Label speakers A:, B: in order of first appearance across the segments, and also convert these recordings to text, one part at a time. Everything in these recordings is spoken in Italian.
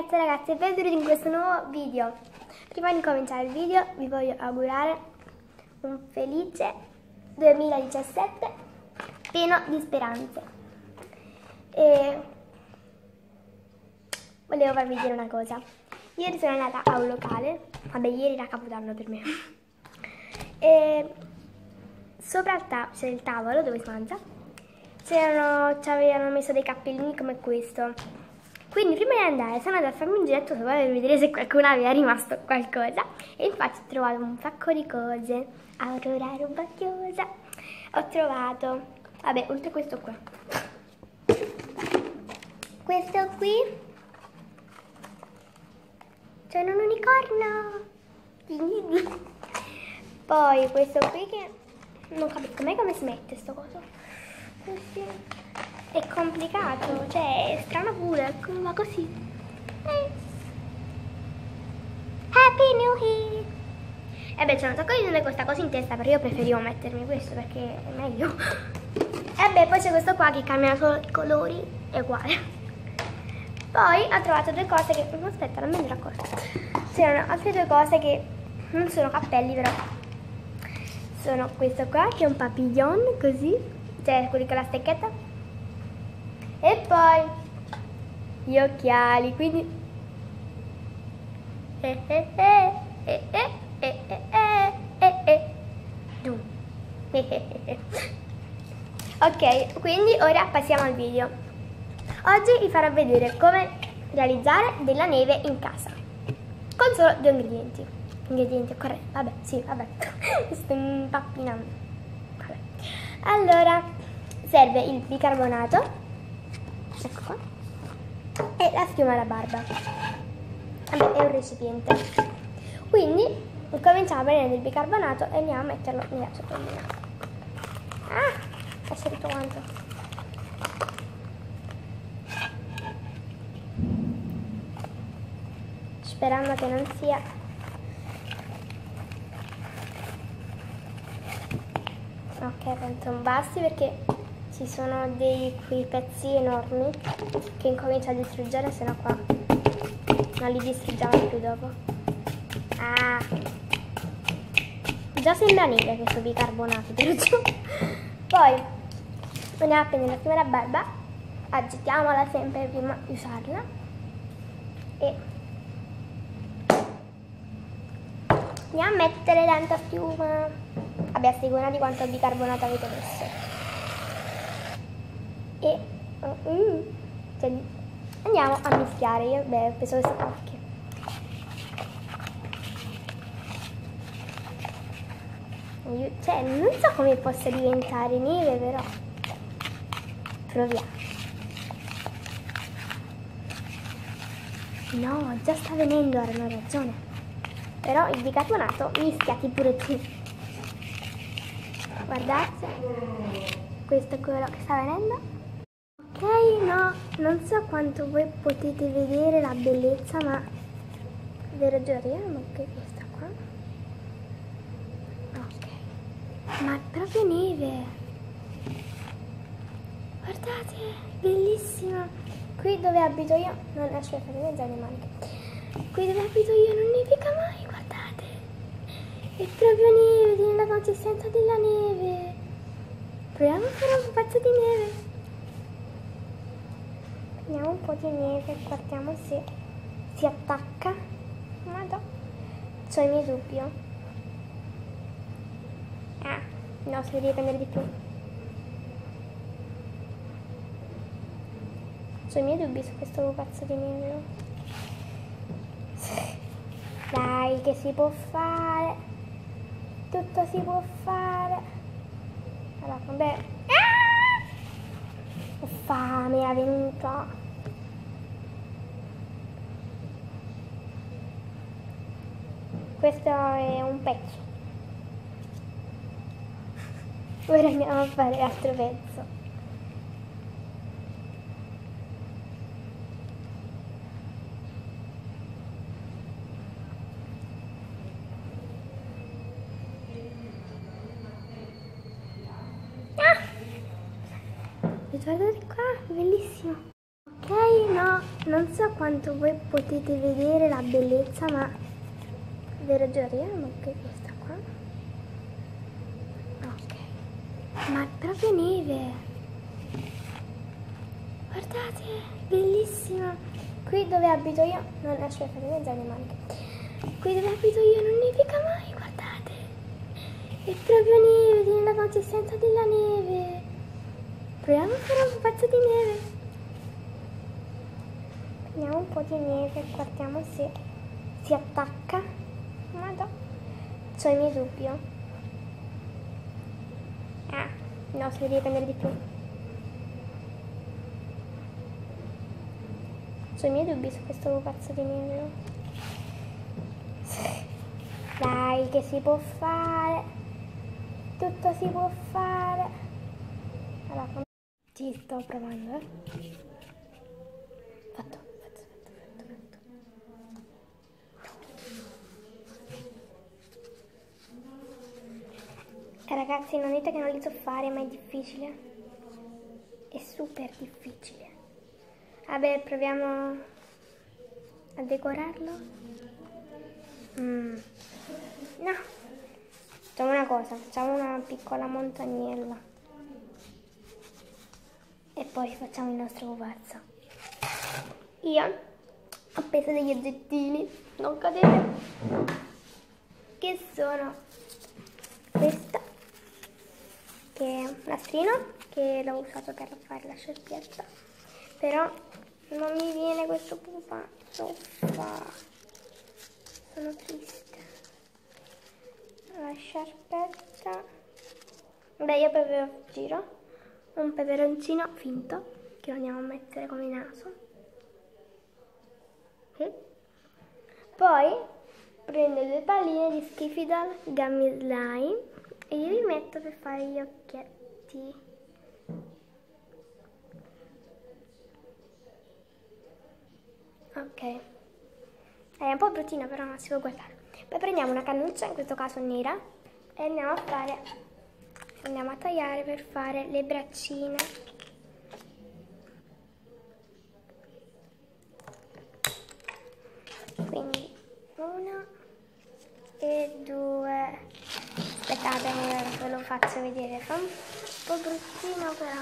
A: ragazze e ragazzi, benvenuti in questo nuovo video. Prima di cominciare il video vi voglio augurare un felice 2017 pieno di speranze. E volevo farvi dire una cosa. Ieri sono andata a un locale, vabbè ieri era Capodanno per me, e sopra c'è il tavolo dove si mangia, ci avevano messo dei cappellini come questo. Quindi prima di andare sono andata a farmi un giretto sopra per vedere se qualcuno aveva rimasto qualcosa. E infatti ho trovato un sacco di cose. Aurora rubacchiosa. Ho trovato, vabbè, oltre a questo qua. Questo qui. C'è un unicorno. Poi questo qui che non capisco mai come si mette sto coso. Così. È complicato, cioè è strano pure, ma così. Happy New Year! E beh, c'è un sacco di gente con questa cosa in testa, però io preferivo mettermi questo perché è meglio. E beh, poi c'è questo qua che cambia solo i colori, è uguale. Poi ho trovato due cose che... aspetta, non me ne ero accorta. C'erano altre due cose che non sono cappelli, però sono questo qua che è un papillon, così, cioè quelli con la stecchetta. E poi gli occhiali, quindi ok, quindi ora passiamo al video. Oggi vi farò vedere come realizzare della neve in casa con solo due ingredienti occorrenti. Vabbè, sì, vabbè. Sto impappinando. Vabbè. Allora serve il bicarbonato, ecco qua, e la schiuma da barba. Vabbè, è un recipiente. Quindi cominciamo a prendere il bicarbonato e andiamo a metterlo nella ciotolina. È tutto quanto. Sperando che non sia ok, penso non basti perché ci sono quei pezzi enormi che incomincia a distruggere, se no qua non li distruggiamo più dopo. Già sembra neve questo bicarbonato, perciò. Poi andiamo a prendere la prima barba, agitiamola sempre prima di usarla e andiamo a mettere tanta schiuma. Vabbè, a seconda di quanto bicarbonato avete messo. E cioè, andiamo a mischiare. Io ho preso queste pacche. Cioè, non so come possa diventare neve, però proviamo. No, già sta venendo, hanno ragione. Però il bicarbonato mischiati pure tu. Guardate, questo è quello che sta venendo. Ok, no, non so quanto voi potete vedere la bellezza, ma vi ragioniamo che questa qua. Ok, ma è proprio neve. Guardate, bellissima. Qui dove abito io, non aspetta, devo usare le maniche. Qui dove abito io non nevica mai, guardate. È proprio neve, tiene la consistenza della neve. Proviamo a fare un pezzo di neve. Prendiamo un po' di neve e guardiamo se si attacca. Ma no, c'ho i miei dubbi. No, si deve prendere di più. C'ho i miei dubbi su questo pezzo di neve. Dai, che si può fare. Tutto si può fare. Allora, vabbè. Ho fame, è venuta. Questo è un pezzo. Ora andiamo a fare l'altro pezzo. Guardate qua, bellissimo. Ok, Voi no, non so quanto voi potete vedere la bellezza, ma ve lo giuriamo che questa qua. Ok, ma è proprio neve. Guardate, bellissima. Qui dove abito io, non aspetta, fate mezzo le maniche. Qui dove abito io non nevica mai, guardate. È proprio neve, tiene la consistenza della neve. Proviamo a fare un pezzo di neve. Prendiamo un po' di neve e guardiamo se si attacca. Ma no, c'ho i miei dubbi. Ah, no, si deve prendere di più. C'ho i miei dubbi su questo pezzo di neve. Dai, che si può fare. Tutto si può fare. Allora, ci sto provando, Fatto. Ragazzi, non dite che non li so fare, ma è difficile. È super difficile. Vabbè, proviamo a decorarlo. No. Facciamo una cosa, facciamo una piccola montagnella. E poi facciamo il nostro pupazzo. Io ho preso degli oggettini, non cadete, che sono questa, che è un nastrino, che l'ho usato per fare la sciarpietta, però non mi viene questo pupazzo, sono triste. La sciarpetta, beh, io proprio giro un peperoncino finto che lo andiamo a mettere come naso. Poi prendo due palline di Skifidal Gummy Slime e li metto per fare gli occhietti. Ok, è un po' bruttino, però non si può guardare. Poi prendiamo una cannuccia, in questo caso nera, e andiamo a tagliare per fare le braccine. Quindi una e due. Aspettate, ve lo faccio vedere, fa un po' bruttino però.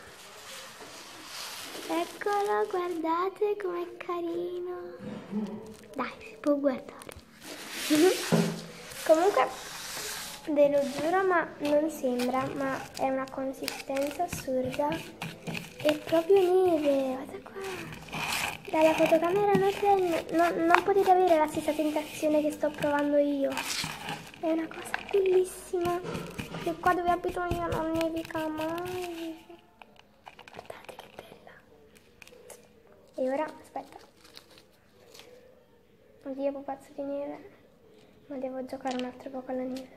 A: Eccolo, guardate com'è carino. Dai, si può guardare. Comunque, ve lo giuro, ma non sembra, ma è una consistenza assurda. È proprio neve, guarda qua. Dalla fotocamera non potete avere la stessa sensazione che sto provando io. È una cosa bellissima. Perché qua dove abito io non nevica mai. Guardate che bella. E ora, aspetta. Oddio, pupazzo di neve. Ma devo giocare un altro po' con la neve.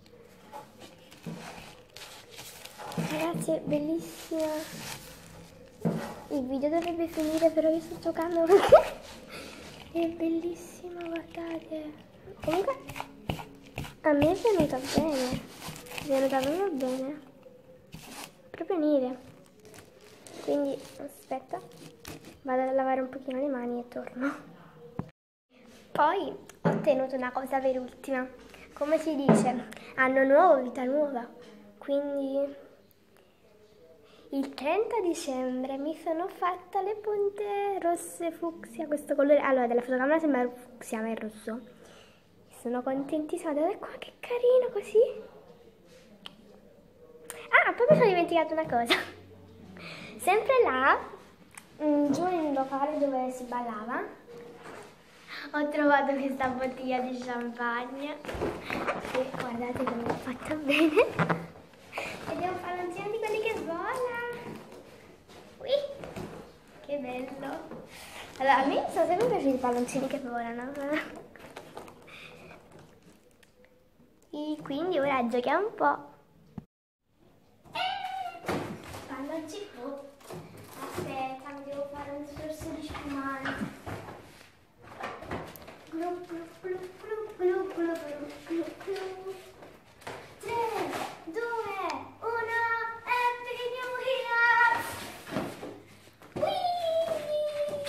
A: Ragazzi, è bellissima. Il video dovrebbe finire, però io sto giocando perché è bellissima, guardate. Comunque a me è venuta bene, è venuta proprio bene, proprio neve. Quindi aspetta, vado a lavare un pochino le mani e torno. Poi ho ottenuto una cosa per ultima, come si dice, anno nuovo, vita nuova. Quindi il 30 dicembre mi sono fatta le punte rosse fucsia, questo colore, allora dalla fotocamera sembra fucsia ma è rosso. Sono contentissima, guardate qua che carino così. Ah, poi mi sono dimenticata una cosa. Sempre là, giù nel locale dove si ballava, ho trovato questa bottiglia di champagne e guardate come l'ho fatta bene. Ed è un palloncino di quelli che vola. Ui, che bello. Allora, a me sono sempre piaciuti i palloncini che volano. E quindi ora giochiamo un po'. Palloncino. Aspetta, mi devo fare un sorso di spumante. Glu glu glu glu glu glu glu glu. 3, 2, 1, Happy New Year! Whee!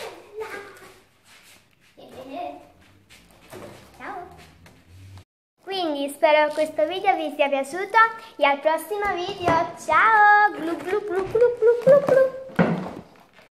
A: spero che questo video vi sia piaciuto e al prossimo video, ciao! Glu glu glu glu glu glu glu.